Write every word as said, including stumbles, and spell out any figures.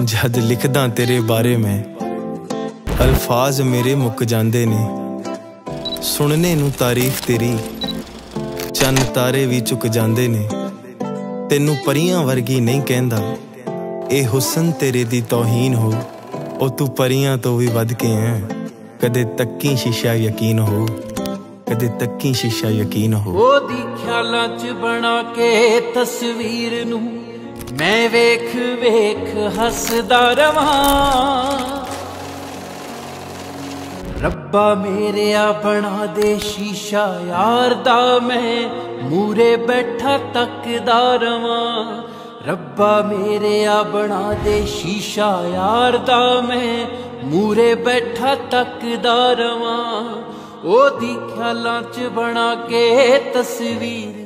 जद लिखदा तेरे बारे में अल्फाज मेरे मुक जांदे ने। सुनने नू तारीफ तेरी चन्न तारे भी झुक जांदे ने। तेनू परियां वर्गी नहीं कहंदा, ए हुसन तेरे दी तौहीन हो। ओ तू परियां तो भी वध के है, कदे तक्की शीशा यकीन हो, कदे तक्की शीशा यकीन हो। ओदी ख्यालां च बना के तस्वीर नू मैं वेख वेख हसदा रवां। रब्बा मेरेया बना दे शीशा यार दा, मैं मूरे बैठा तकदा रवां। रब्बा मेरेया बना दे शीशा यार दा, मैं मूरे बैठा तकदा रवां। ओदी ख्यालां च बना के तस्वीर